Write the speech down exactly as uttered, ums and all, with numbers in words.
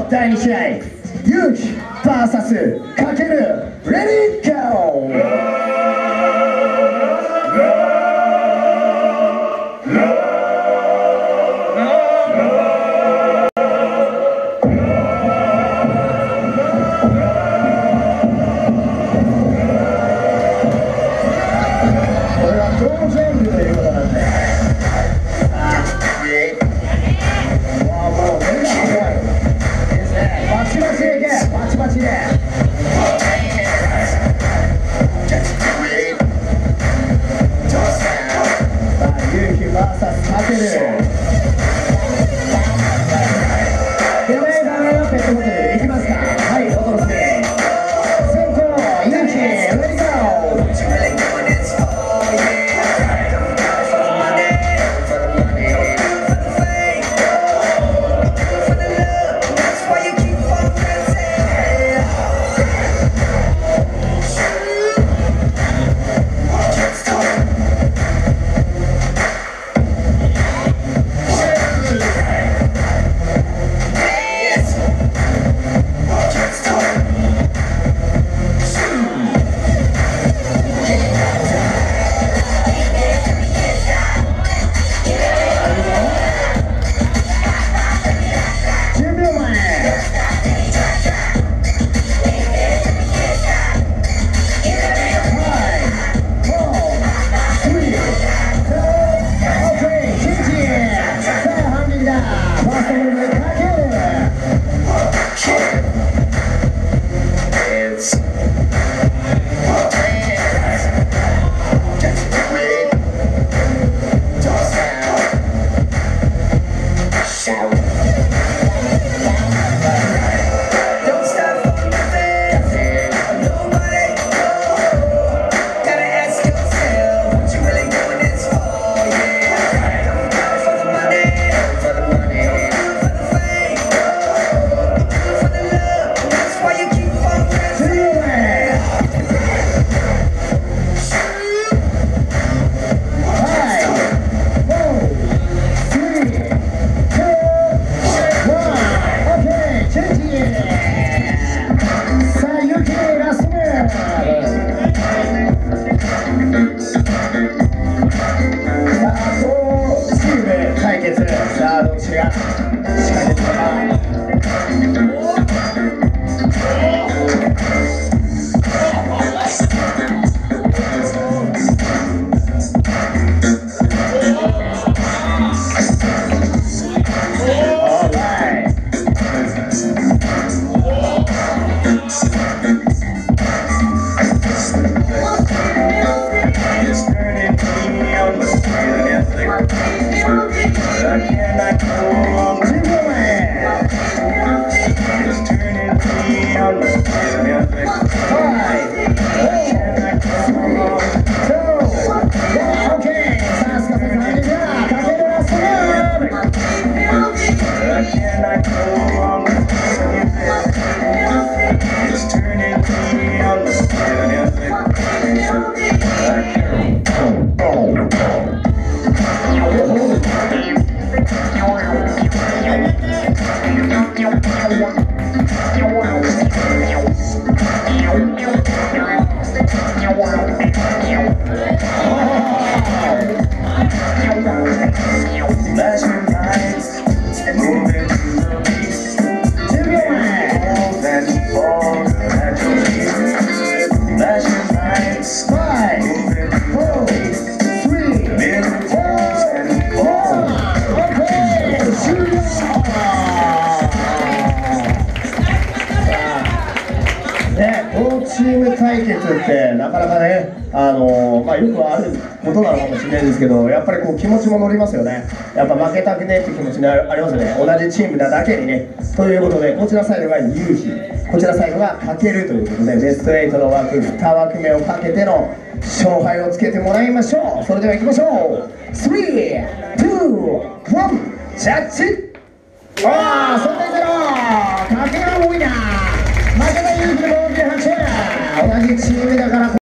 のだいに試合、勇気 ブイエス かけるレディーゴー。 チーム対決ってなかなかね、あのーまあ、よくあることなのかもしれないんですけど、やっぱりこう気持ちも乗りますよね。やっぱ負けたくねって気持ちにありますよね。同じチームなだけにね。ということで、こちらサイドが夕日、こちらサイドがかけるということで、ベストエイトの枠に枠目をかけての勝敗をつけてもらいましょう。それでは行きましょう。スリー、ツー、ワン、ジャッジ。わあ、そんなゼロかけが多いな。負けた勇気の同じチームだから